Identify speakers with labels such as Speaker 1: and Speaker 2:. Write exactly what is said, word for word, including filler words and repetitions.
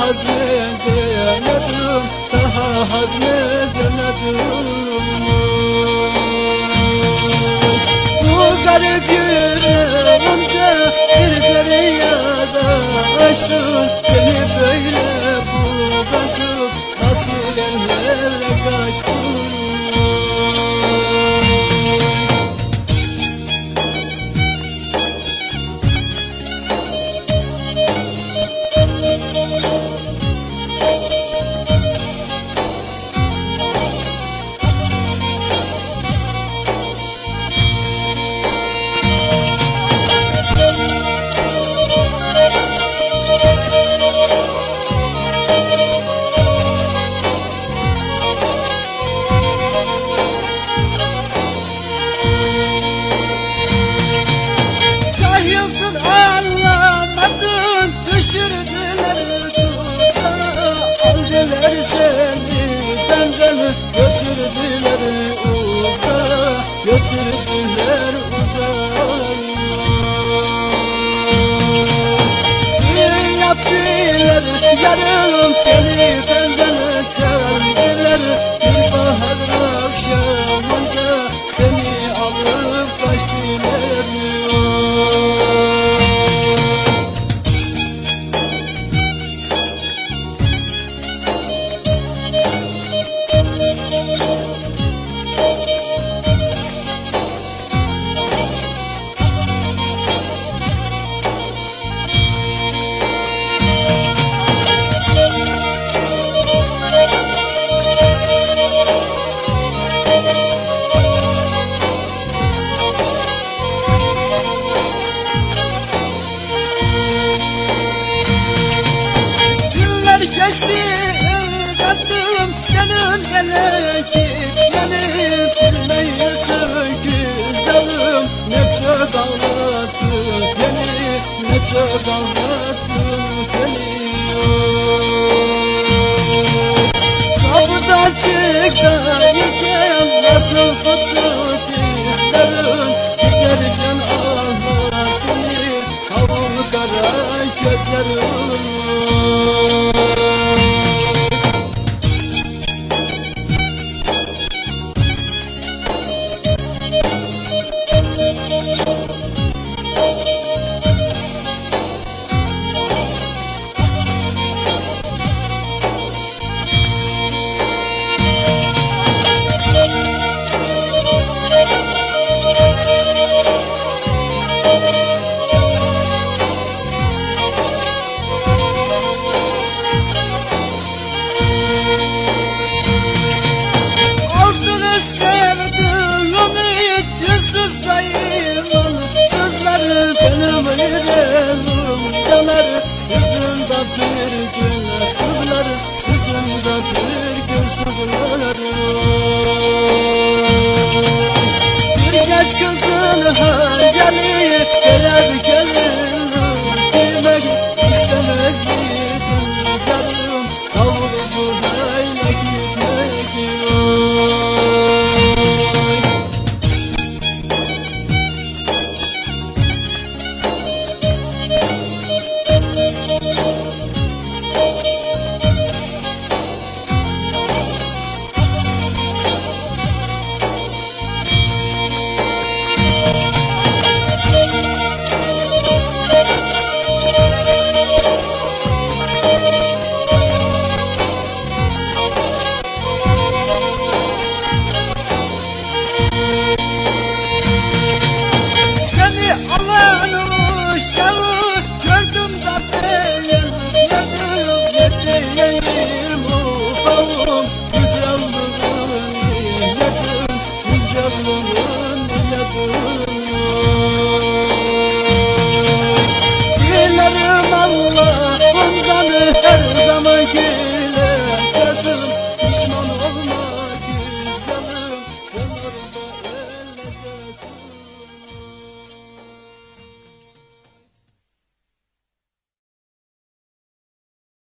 Speaker 1: hazmedemedim, daha hazmedemedim. Bu garip yüreğimde bir feryada açtın beni böyle bırakıp nasıl ellerle kaçtın. Yıldın anlamadın, düşürdüler tuzağa, aldılar seni benden, götürdüler uzağa, götürdüler uzağa. Ne yaptılar yarım seni benden çaldılar, bir bahar akşamında seni alıp kaçtılar. Geçti kattım senin melekitlerini, bilmeyi güzelim, ne çok ağlattın beni, ne çok ağlattın beni. Kapıdan çıkarken nasıl tuttu dizlerim, giderken ağlattın kavun kara gözlerim. Sizin de bir gün sızlar, sizin de bir gün sızlar. Bir geç kızın hayali beyaz gelir, bilmek istemez miydin yarım, kavul zurnayla gitmek yok. Güzel olun, güzel olun.